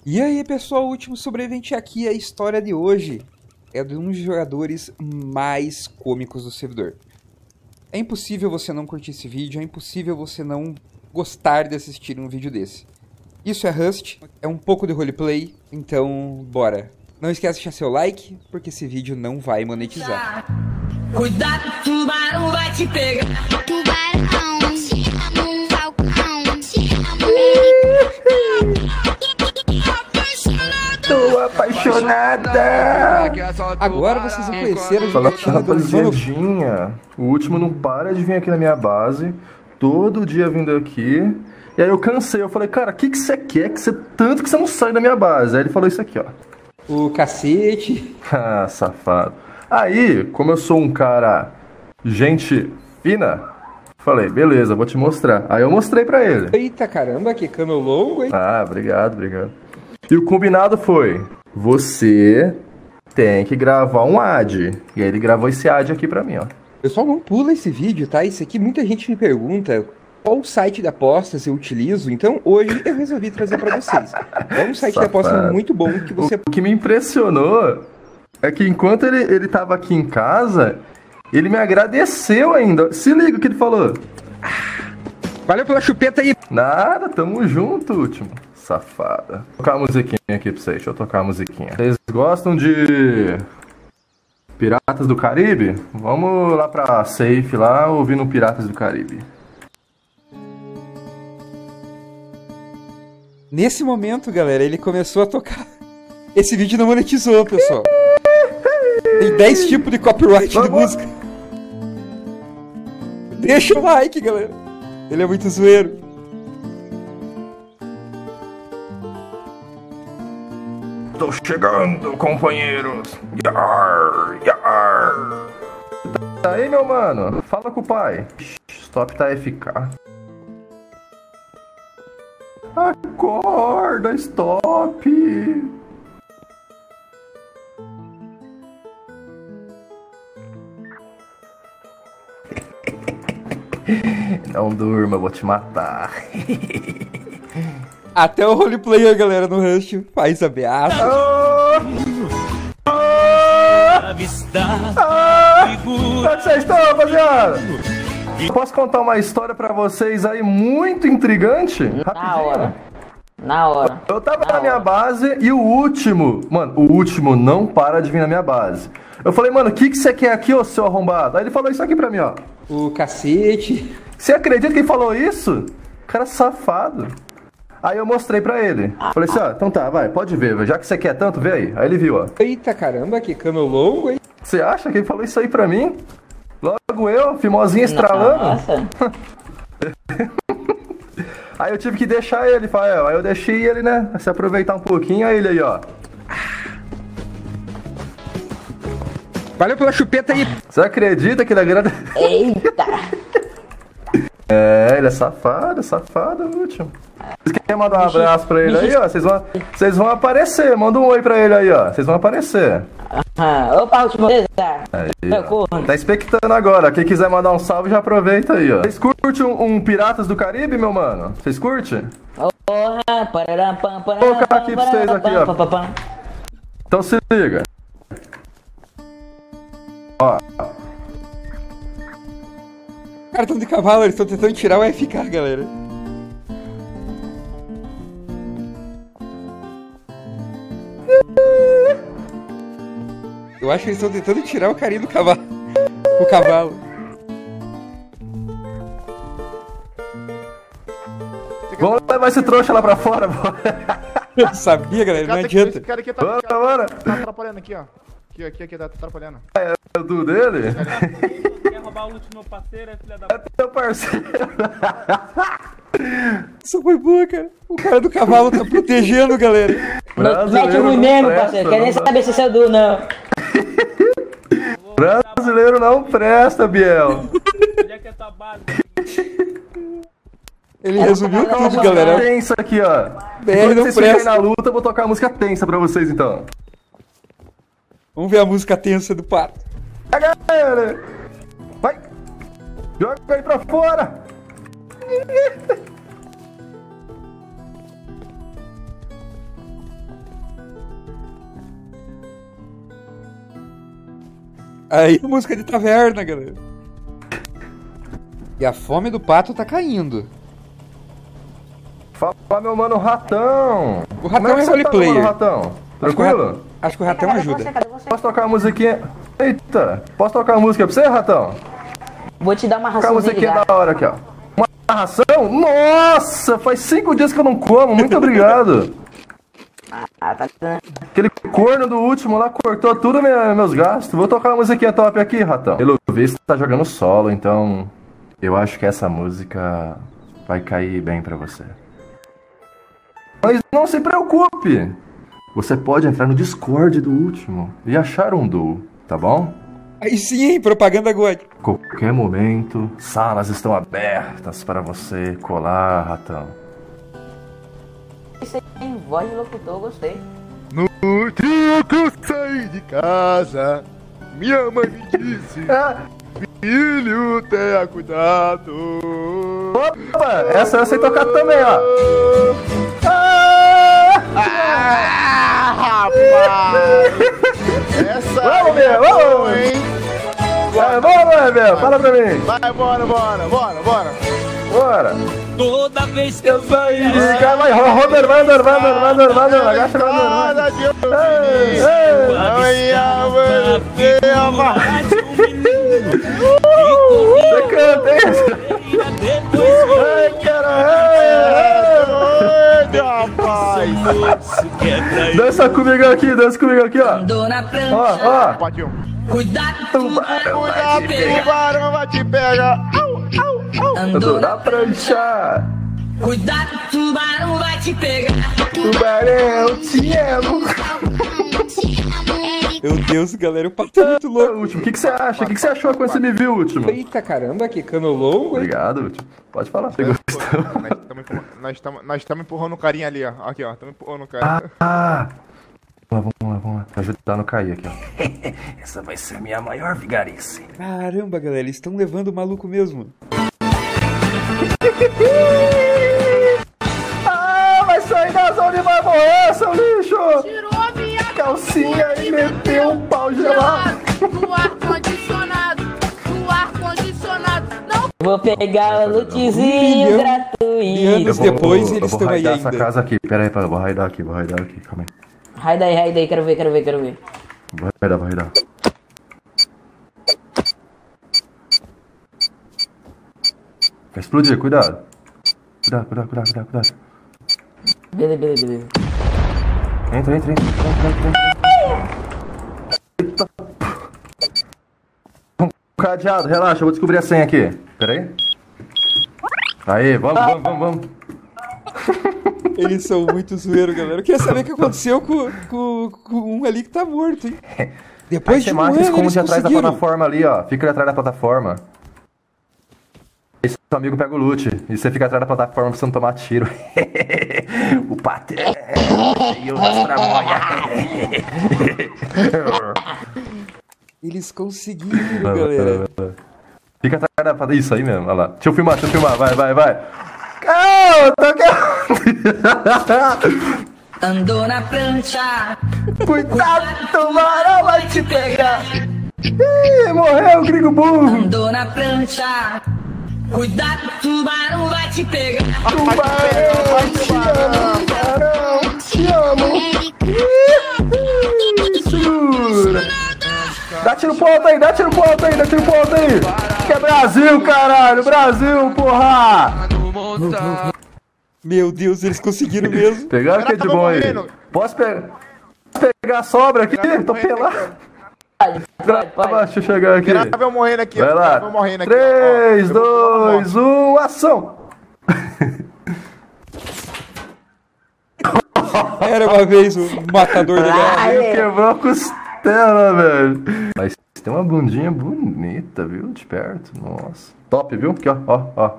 E aí, pessoal, o último sobrevivente aqui, a história de hoje é de um dos jogadores mais cômicos do servidor. É impossível você não curtir esse vídeo, é impossível você não gostar de assistir um vídeo desse. Isso é Rust, é um pouco de roleplay, então bora. Não esquece de deixar seu like, porque esse vídeo não vai monetizar. Cuidado, o tubarão vai te pegar. Tubarão, falcão, Tô apaixonada! Agora vocês vão conhecer a Fala, jogatina do Mano... rapaziadinha. O último não para de vir aqui na minha base. Todo dia vindo aqui. E aí eu cansei. Eu falei, cara, o que você quer? Tanto que você não sai da minha base. Aí ele falou isso aqui, ó. O cacete. Ah, safado. Aí, como eu sou um cara gente fina, falei, beleza, vou te mostrar. Aí eu mostrei pra ele. Eita caramba, que cano longo, hein? Ah, obrigado. E o combinado foi, você tem que gravar um ad. E aí ele gravou esse ad aqui pra mim, ó. Pessoal, não pula esse vídeo, tá? Isso aqui muita gente me pergunta qual site de apostas eu utilizo. Então hoje eu resolvi trazer pra vocês. É um site de apostas muito bom que você... O que me impressionou é que enquanto ele tava aqui em casa, ele me agradeceu ainda. Se liga o que ele falou. Valeu pela chupeta aí. Nada, tamo junto, último. Safada. Vou tocar a musiquinha aqui pra vocês. Deixa eu tocar a musiquinha. Vocês gostam de Piratas do Caribe? Vamos lá pra Safe lá, ouvindo Piratas do Caribe. Nesse momento, galera, ele começou a tocar. Esse vídeo não monetizou, pessoal. Tem 10 tipos de copyright de música. Deixa o like, galera. Ele é muito zoeiro. Tô chegando, companheiros. Yar, yar. Tá aí, meu mano? Fala com o pai. Stop tá FK. Acorda, stop. Não durma, eu vou te matar. Até o roleplayer, galera, no Rush faz ameaça. Onde vocês estão, rapaziada? Eu posso contar uma história pra vocês aí muito intrigante? Na hora. Eu tava na minha base e o último, mano, o último não para de vir na minha base. Eu falei, mano, o que você quer aqui, ô seu arrombado? Aí ele falou isso aqui pra mim, ó. O cacete. Você acredita que ele falou isso? Cara safado. Aí eu mostrei pra ele. Falei assim, ó, então tá, vai, pode ver, já que você quer tanto, vê aí. Aí ele viu, ó. Eita caramba, que cano longo, hein? Você acha que ele falou isso aí pra mim? Logo eu, fimosinha estralando. Nossa. Aí eu tive que deixar ele, Fael. Aí eu deixei ele, né, se aproveitar um pouquinho. Aí ele aí, ó. Valeu pela chupeta aí. Você acredita que ele agrada? Eita. É, ele é safado, último. Vocês querem mandar um abraço pra ele aí, ó? Vocês vão aparecer. Manda um oi pra ele aí, ó. Vocês vão aparecer. Opa, último. Aí, tá expectando agora. Quem quiser mandar um salve, já aproveita aí, ó. Vocês curtem um Piratas do Caribe, meu mano? Vocês curtem? Vou colocar aqui pra vocês aqui, ó. Então se liga. Ó. Cara, estão de cavalo, eles estão tentando tirar o FK, galera. Eu acho que eles estão tentando tirar o carinho do cavalo. O cavalo. Vamos levar esse trouxa lá pra fora, bora. Eu sabia, galera, não adianta. Esse cara aqui Bora. tá atrapalhando aqui, ó. Aqui, tá atrapalhando. É o do dele? Quer roubar o loot do meu parceiro, é filha da... É teu parceiro. Isso foi boa, cara. O cara do cavalo tá protegendo, galera. Mete ruim mesmo, parceiro. Quer nem saber se é seu Du, não. Brasileiro não presta, Biel. Onde é que é tua base? Ele resumiu tudo, galera. Tensa aqui, ó. BR Enquanto não vocês ficarem presta. na luta, eu vou tocar a música tensa pra vocês, então. Vamos ver a música tensa do pato. Pega ele! Vai! Joga aí pra fora! Aí, música de taverna, galera. E a fome do pato tá caindo. Fala, meu mano Ratão. O Ratão Como é que é você roleplayer. tá, mano, Ratão? Tranquilo? Acho que o Ratão ajuda. Posso tocar uma musiquinha? Eita, posso tocar uma música pra você, Ratão? Vou te dar uma Tocar uma raçãozinha de musiquinha gato. da hora aqui, ó. Uma ração? Nossa, faz 5 dias que eu não como, muito obrigado. Ah, tá dando. Aquele corno do último lá cortou tudo meus gastos. Vou tocar uma musiquinha top aqui, Ratão. Pelo visto, tá jogando solo, então eu acho que essa música vai cair bem pra você. Mas não se preocupe. Você pode entrar no Discord do último e achar um duo, tá bom? Aí sim, hein? Propaganda God. Qualquer momento, salas estão abertas para você colar, Ratão. Isso aí tem voz de locutor, gostei. No dia que eu saí de casa, minha mãe me disse: filho, tenha cuidado. Opa, essa eu sei tocar também, ó. Rapaz! Essa Vamos, aí é meu, vamos! boa, hein? Vamos, meu, fala pra mim. Vai, bora. Bora. Toda vez que eu saí, Vai, Vander, agacha pra Vander. Nada de você amar. Você canta isso? Ai, caralho. Rapaz! Dança comigo aqui, ó. Andou na prancha. Ó. Pode um. Cuidado, tubarão vai te pegar. Tubarão vai te pegar. Andou na prancha. Cuidado, tubarão vai te pegar. Tubarão, te amo. Meu Deus, galera, o pato é muito louco. Último, o que você acha? O que você achou quando você me viu, Último? Eita, caramba, que cano longo, hein? Obrigado, Último. Pode falar. Você gostou? Nós estamos empurrando o carinha ali, ó. Aqui, ó. Estamos empurrando o carinha. Vamos lá. Ajudar no cair aqui, ó. Essa vai ser minha maior vigarice. Caramba, galera, eles estão levando o maluco mesmo. Vai sair da zona e vai morrer, seu lixo! Tirou a minha Calcinha e meteu um pau gelado. no ar-condicionado. Não Vou pegar o lootzinho milhão de gratuito. anos depois eles eu vou estão aí raidar essa ainda. casa aqui. Pera aí, eu vou raidar aqui, calma aí. Raida aí, quero ver. Vou raidar. Vai explodir, cuidado. Cuidado. Beleza. Entra. Eita. Cadeado, relaxa, eu vou descobrir a senha aqui. Pera aí. Aí, vamos. Eles são muito zoeiros, galera. Eu queria saber o que aconteceu com um ali que tá morto, hein? Depois Aí de você um mata ano, e esconde eles atrás da conseguiram. plataforma ali, ó. Fica ali atrás da plataforma. Esse seu amigo pega o loot. E você fica atrás da plataforma pra você não tomar tiro. O patrão. E o Eles conseguiram, galera. Fica atrás da plataforma. Isso aí mesmo, olha lá. Deixa eu filmar. Vai. Eu tô aqui. Andou na prancha. Cuidado, tubarão vai te pegar. Ih, morreu, gringo burro. Andou na prancha. Cuidado, tubarão vai te pegar. Tubarão, te amo. Segura. Dá tiro pro alto aí. Que é Brasil, caralho. Brasil, porra. Meu Deus, eles conseguiram mesmo. Pegaram o que de bom aí? Posso pegar a sobra aqui? Tô pelado. Pode. Deixa eu chegar aqui. Grava eu morrendo aqui, Vai ó. lá. Grava eu morrendo aqui, 3, ó. Eu vou pular 2, 1, ação! Era uma vez um matador de gato. Ele quebrou a costela, velho. Mas tem uma bundinha bonita, viu? De perto. Nossa. Top, viu? Aqui, ó.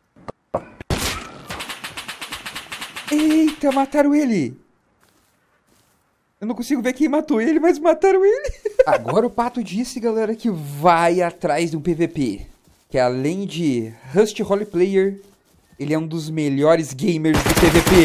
Eita, mataram ele. Eu não consigo ver quem matou ele, mas mataram ele. Agora o Pato disse, galera, que vai atrás de um PVP. Que além de Rust Roleplayer, ele é um dos melhores gamers de PVP.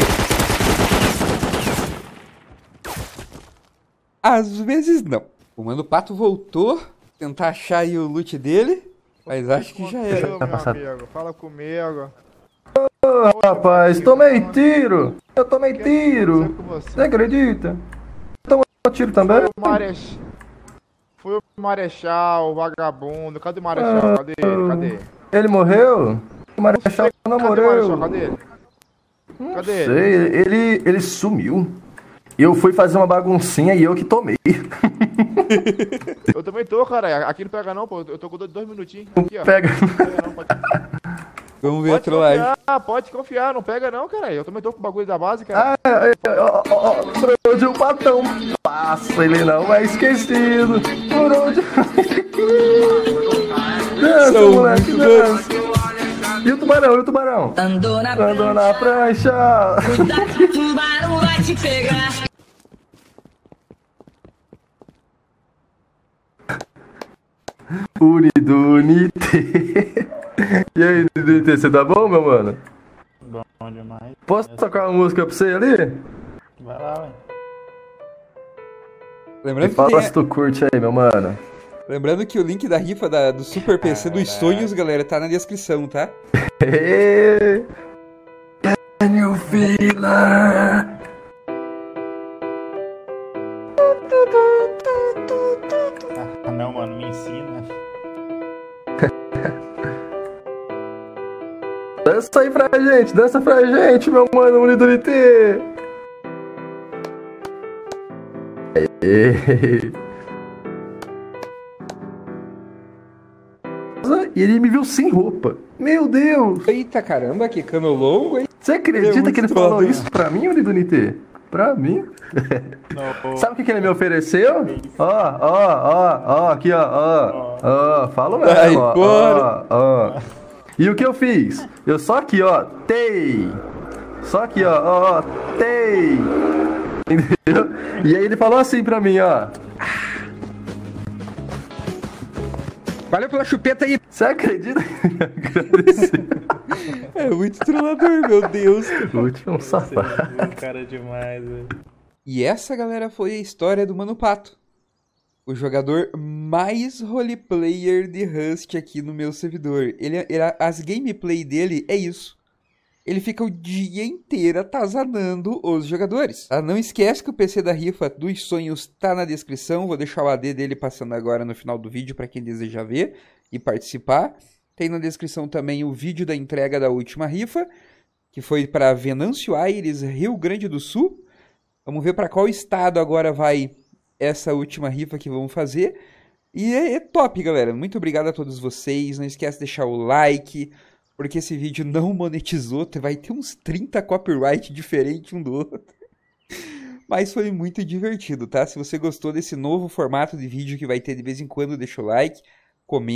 Às vezes não. O Mano Pato voltou Tentar achar aí o loot dele. Mas acho que já era. Meu amigo, fala comigo. Rapaz, tomei tiro! Eu tomei tiro! Com você. Você acredita? Tomou tiro também? Foi o Marechal, o vagabundo. Cadê o Marechal? Cadê ele? Cadê? Ele morreu? O Marechal não Cadê o Marechal? morreu. Cadê ele? Cadê ele? Sei, ele sumiu. Eu fui fazer uma baguncinha e eu que tomei. Eu também tô, cara. Aqui não pega não, pô. Eu tô com 2 minutinhos. Aqui, ó. Pega. Não pega não, pode... Vamos ver a trollagem. Pode confiar, não pega não, cara. Eu também tô com o bagulho da base, cara. Por onde o patão passa, ele não é esquecido. Por onde... Dança, moleque, dança. E o tubarão? Andou na Andou na prancha. Cuidado que o tubarão vai te pegar. Uridunite. E aí, Dunite, você tá bom, meu mano? Bom demais. Posso tocar uma música pra você ali? Vai lá, ué. Lembrando que, Fala se tu curte aí, meu mano. lembrando que o link da rifa do Super PC dos sonhos, galera, tá na descrição, tá? Can you feel it? Ah, não, mano, me ensina. Dança aí dança pra gente, meu mano, Uridunite. E ele me viu sem roupa. Meu Deus! Eita caramba, que cano longo, hein? Você acredita que ele falou trollador. isso pra mim, Uridunite? Pra mim? Não, Sabe o que ele me ofereceu? Ó, aqui, ó, falo mesmo, Vai, ó. E o que eu fiz? Eu só aqui, ó, tei. Só aqui, ó, tei. Entendeu? E aí ele falou assim pra mim, ó. Valeu pela chupeta aí. Você acredita? Agradecer. É muito trollador, meu Deus. O último é um safado. cara demais, velho. E essa, galera, foi a história do Mano Pato. O jogador mais roleplayer de Rust aqui no meu servidor. As gameplay dele é isso. Ele fica o dia inteiro atazanando os jogadores. Ah, não esquece que o PC da rifa dos sonhos tá na descrição. Vou deixar o AD dele passando agora no final do vídeo para quem deseja ver e participar. Tem na descrição também o vídeo da entrega da última rifa, que foi para Venâncio Aires, Rio Grande do Sul. Vamos ver para qual estado agora vai essa última rifa que vamos fazer. E é top, galera. Muito obrigado a todos vocês. Não esquece de deixar o like, porque esse vídeo não monetizou. Vai ter uns 30 copyright diferentes um do outro. Mas foi muito divertido, tá? Se você gostou desse novo formato de vídeo que vai ter de vez em quando, deixa o like, comenta.